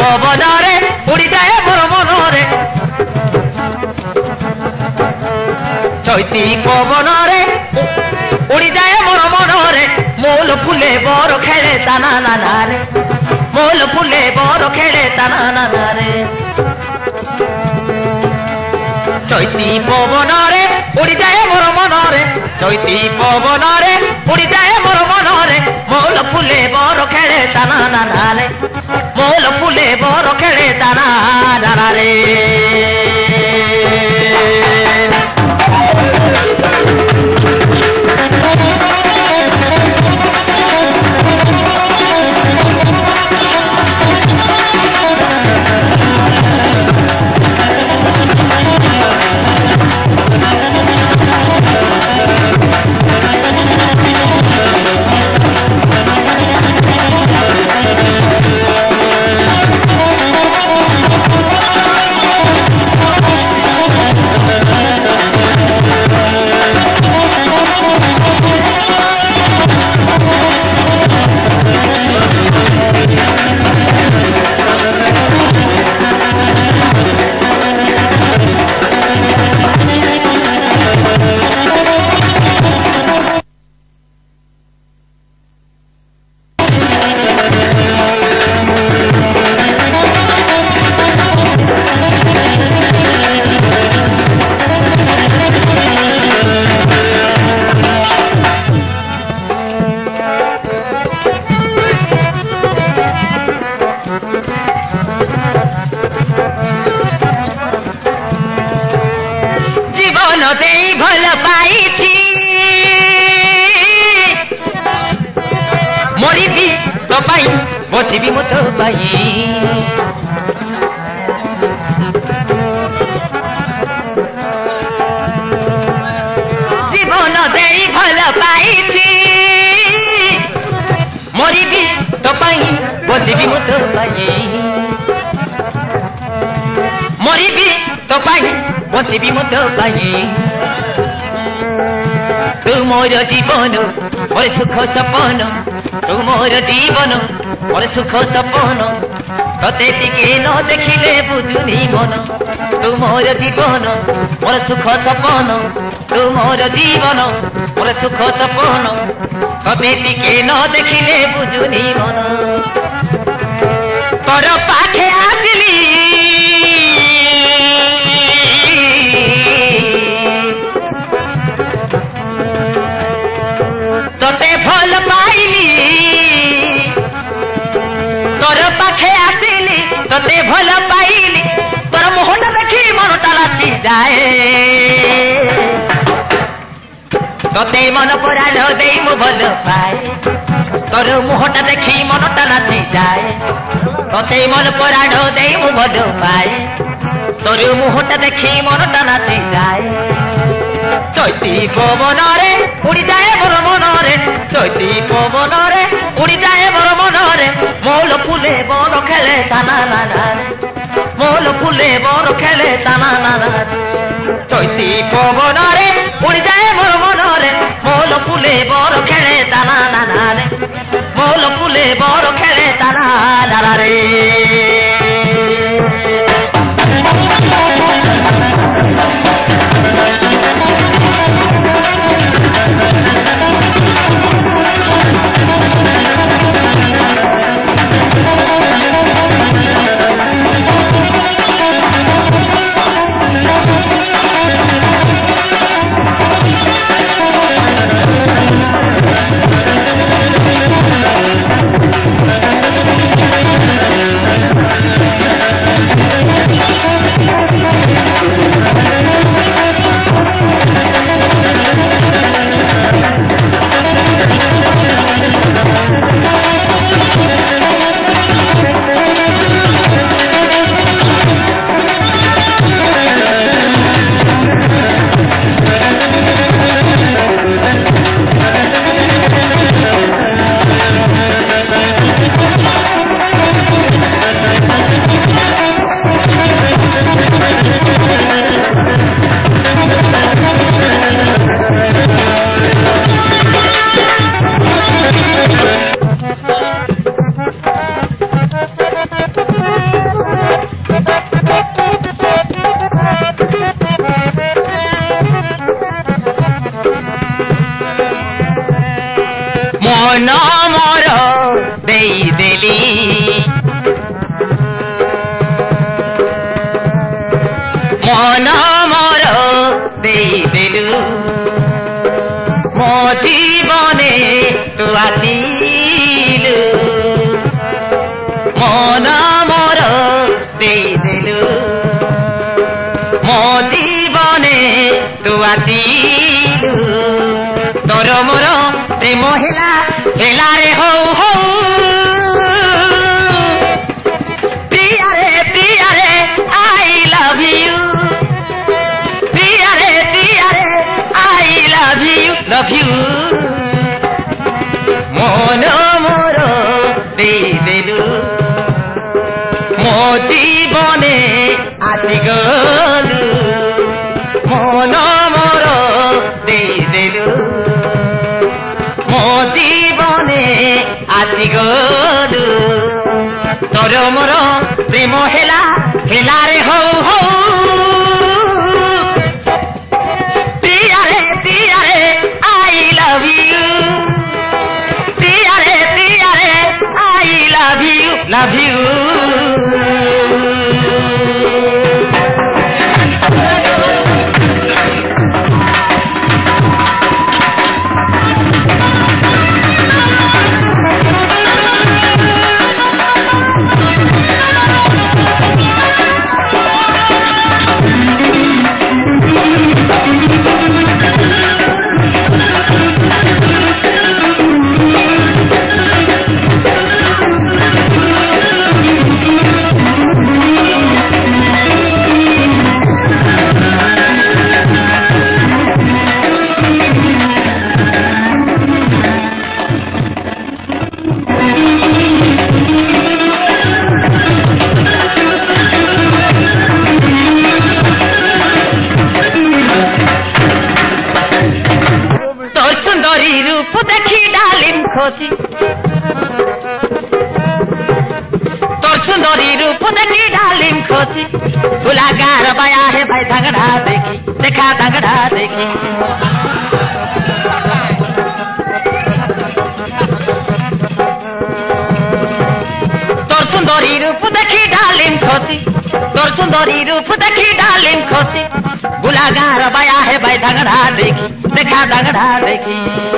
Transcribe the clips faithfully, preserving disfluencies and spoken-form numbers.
पवन रे उड़ी जाए मोर मन रे चैती पवन रे उड़ी जाए मोर मन रे मोल फुले बर खेले ताना नाना रे मोल फुले बर खेले ताना नाना रे चैती पवन रे उड़ी जाए मोर मन रे चैती पवन रे उड़ी जाए मोर मन रे मोल फुले बर खेले ताना नाना रे मोल फुले बर खेले ताना नाना रे बचिबी मत पाई जीवन दे भल पाई मरीबी तो पाई बचिबी मत पाई मरीबी तो पाई बचिबी मत पाई तू मोर जीवन मोर सुख सपन तू मोर जीवन मोर सुख सपन तते टिके न देखिले बुझुनी मन तू मोर जीवन मोर सुख सपन तू मोर जीवन मोर सुख सपन तते टिके न देखिले बुझुनी मन तोर पाखे आसिली तते भल पाइली तोर पाखे आसिली तते भल पाइली तोर मोहन देखी मनटा नाची जाए तते मन पराण दे मु भल पाए तोर मोहटा देखी मनटा नाची जाए तते मन पराण दे मु भल पाए तोर मोहटा देखी मनटा नाची जाए चैती पवन रे उड़ी जाए मोर मन रे चैती पवन रे उड़ी जाए मोर मन रे मोल फुले बर खेले ताना नाना रे मोल फुले बर खेले ताना नाना रे चैती पवन रे उड़ी जाए मोर मन रे मोल फुले बर खेले ताना नाना रे मोल फुले बर खेले ताना नाना रे मन मोर देदेली मन मोर देदेलु मो जीवने तू आसिलु मन मोर देदेलु मो जीवने तू आसिलु तोर मोर प्रेम हेला हेला रे हो हो प्रिया रे प्रिया रे आई लव यू प्रिया रे प्रिया रे I love you love you मन मोर देदेलु मो जीवने आसिगलु मन मोर देदेलु मो जीवने आसिगलु तोर मोर प्रेम हेला हेला रे हो हो प्रिया रे प्रिया रे आई लव यू प्रिया रे प्रिया रे I love you love you तोर सुंदरी रूप देखी डालिम खोजी गुलागार बया है भाई धंगड़ा देखी देखा धंगड़ा देखी तोर सुंदरी रूप देखी डालिम खोजी तोर सुंदरी रूप देखी डालिम खोजी गुलागार बया है भाई धंगड़ा देखी देखा धंगड़ा देखी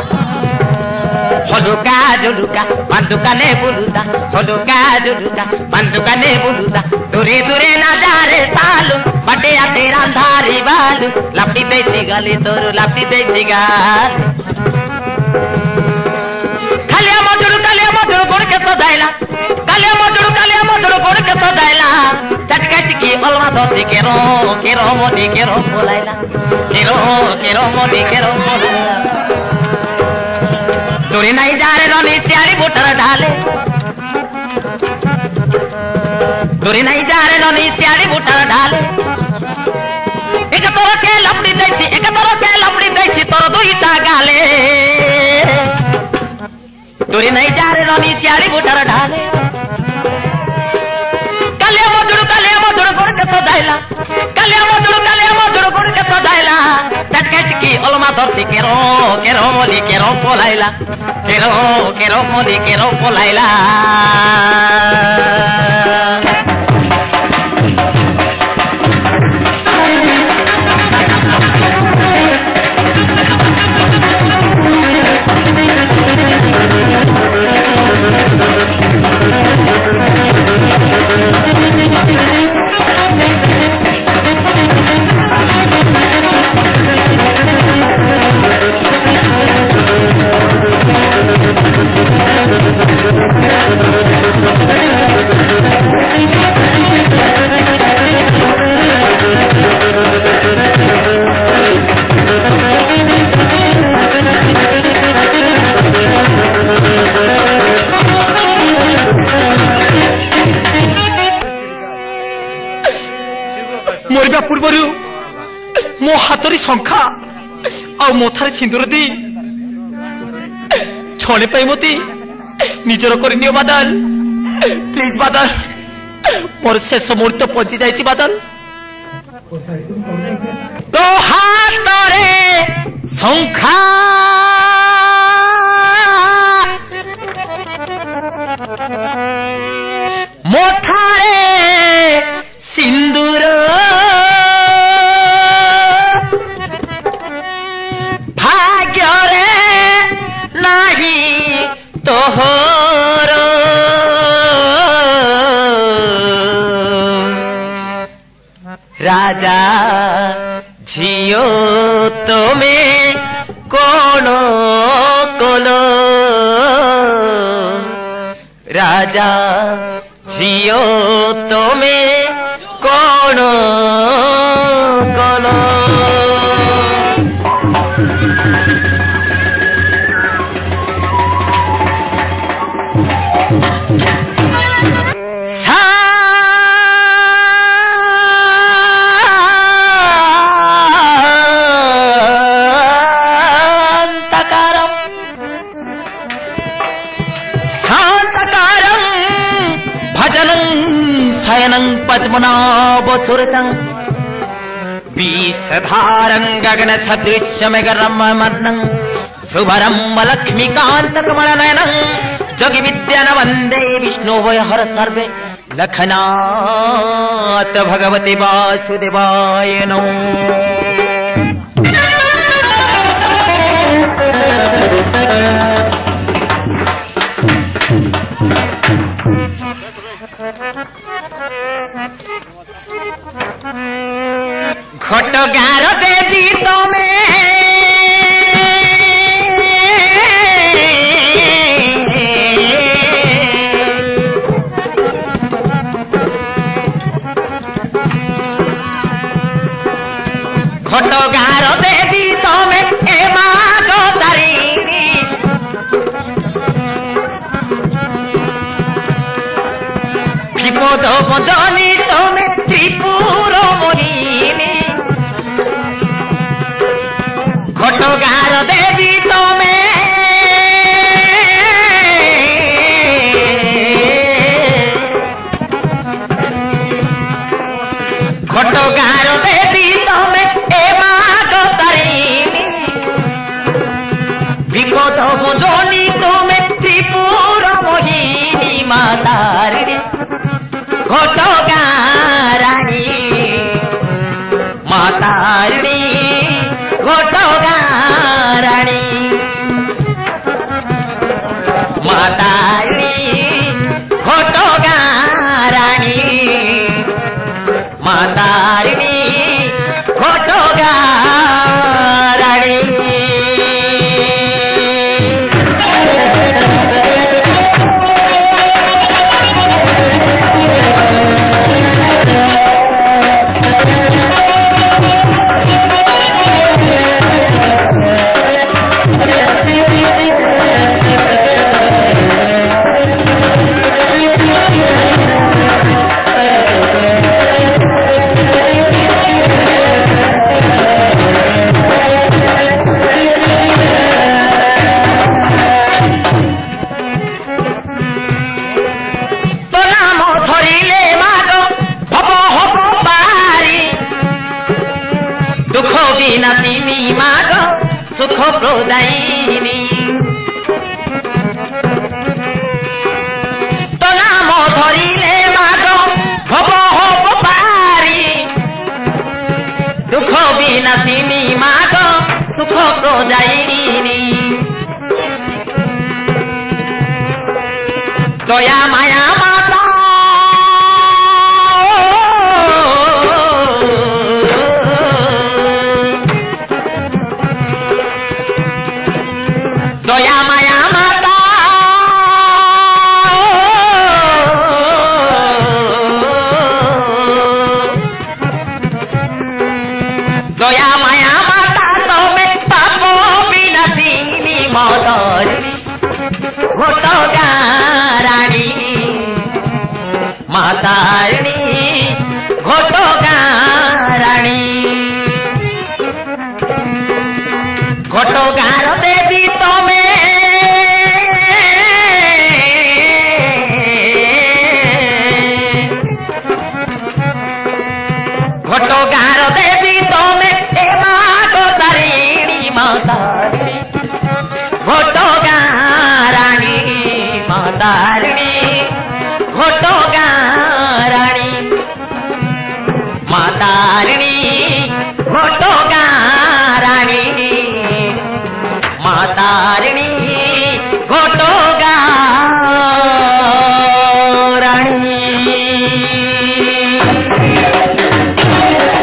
हलुका जुलुका बंदुकाने बुलुदा हलुका जुलुका बंदुकाने बुलुदा दूरे दूरे ना जा रे सालू बटे आते रांधारी बालू लपटी देसी गाली तोरू लपटी देसी गाल कालिया मजुर कालिया मजुर गुण के सदाइला कालिया मजुर कालिया मजुर गुण के सदाइला चटका चिकी अलवा दोसी केरो केरो मोदी केरो बोलाइला केरो केरो मोदी केरो बोलाइला दूरी नहीं जा रे रोनी सियारी बुटर ढाले दूरी नहीं जा रे रोनी सियारी बुटर ढाले एक तोर के लपड़ी देसी एक तोर के लपड़ी देसी तोर दुईटा गाले दूरी नहीं जा रे रोनी सियारी बुटर ढाले कालिया मजुर कालिया मजुर गुण के सदाइला कालिया मजुर कालिया मजुर गुण के सदाइला चटका चिकी अलमा धरती केरो केरो मोली केरो पोलाइला केरो केरो मोली केरो पोलाइला मरवा पूर्वर मो हाथरी शंखा आ मथारे सिंदूर दी छणे पाई मती निजर करनियो बादल प्लीज बादल मोर शेष मुहूर्त पहुंची जाइए बादल तो हाथ रे शंखा राजा झियो तुमे कौन कोलो राजा झियो तुमे कौन कोलो पद्मनाभ सुरसं विषधारं गगन सदृश्यमेघरमर्णं शुभरं लक्ष्मीकान्त कमलनयनं जोगी विद्यान वन्दे विष्णुवयहर सर्वे लखनाथ भगवते वासुदेवाय नमः। घटगार देवी तमे घटगार देवी तमे ए माग तारिणी विपद बंजनी तमे त्रिपुर मोहिनी घटगार देवी तमे घटगार देवी तमे ए माग तारिणी विपद मोजनी तमे त्रिपुर मोहिनी मातारिणी घटगाराणी मातारिणी घटगाराणी मातारिणी घटगाराणी मातारिणी घटगाराणी नासिनी माग सुख प्रदायिनी तो नाम धरिले माग भव हब पारी दुख विनाशिनी माग सुख प्रदायिनी दया माया माता दया माया माता दया माया माता तमे पाप विनाशिनी मदरिणी घटगाराणी मातारिणी घटगाराणी घटगार देवी तमे घटगार देवी तमे ए माग तारिणी मातारिणी घटगाराणी मातारिणी घटगाराणी मातारिणी घटगाराणी मातारिणी घटगाराणी।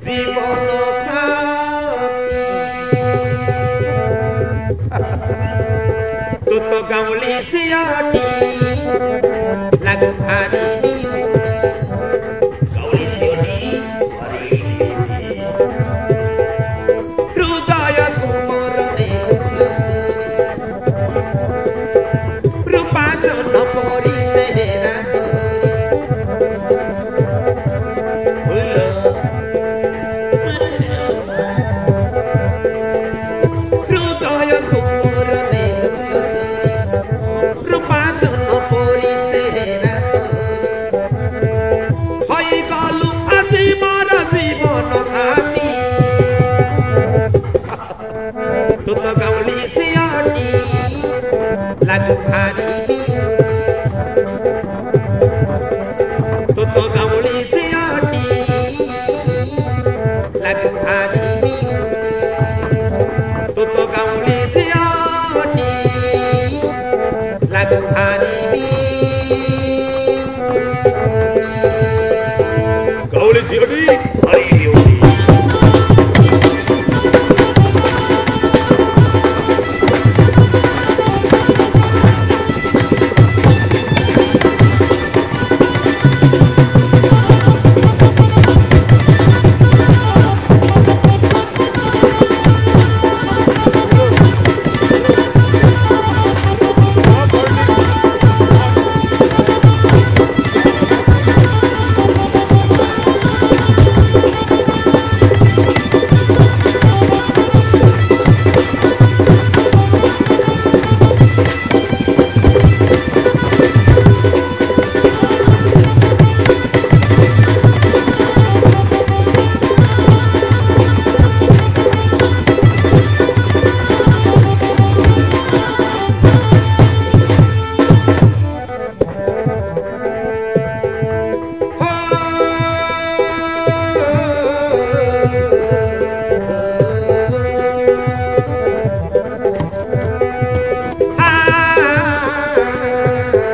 জীবন সাথী তু তো গাউলি ঝিয়াটি লাগু ভারি গাউলি ঝিয়াটি হৃদয় কুমরণে রূপাচন পরি চেহারা হৃদয় কুমরণে রূপাচন পরি চেহারা হয়ে গেল আজি মার জীবন সাথী তু তো গাউলি ঝিয়াটি লাগু ভারি তু তো গাউলি ঝিয়াটি লাগু ভারি তু তো গাউলি ঝিয়াটি লাগু ভারি গাউলি ঝিয়াটি ভারি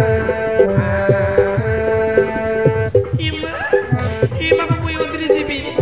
Ima, ima como eu disse,